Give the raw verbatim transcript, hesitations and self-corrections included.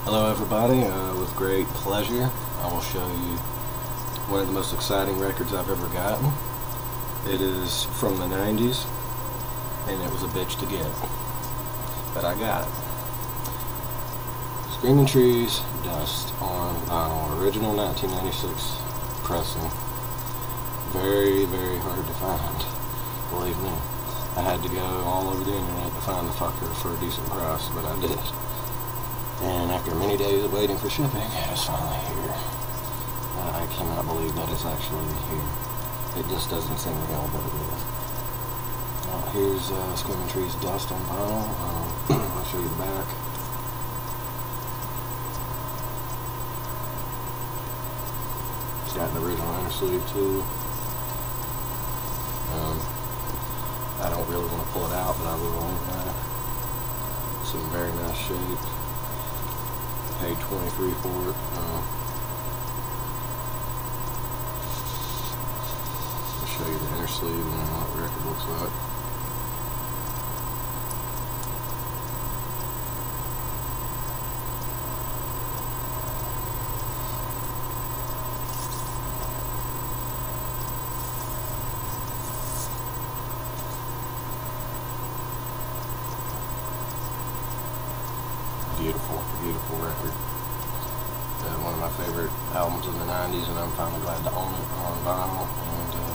Hello everybody, uh, with great pleasure I will show you one of the most exciting records I've ever gotten. It is from the nineties and it was a bitch to get, but I got it. Screaming Trees Dust on vinyl, original nineteen ninety-six pressing. Very, very hard to find, believe me. I had to go all over the internet to find the fucker for a decent price, but I did. And after many days of waiting for shipping, it's finally here. Uh, I cannot believe that it's actually here. It just doesn't seem real, but it is. Uh, here's uh, Screaming Trees Dust on vinyl. Um, I'll show you the back. It's got an original inner sleeve too. Um, I don't really want to pull it out, but I will anyway. It's in very nice shape. Paid twenty-three for it. Uh, I'll show you the inner sleeve and what the record looks like. Beautiful, beautiful record. Uh, one of my favorite albums of the nineties, and I'm finally glad to own it on vinyl. And uh,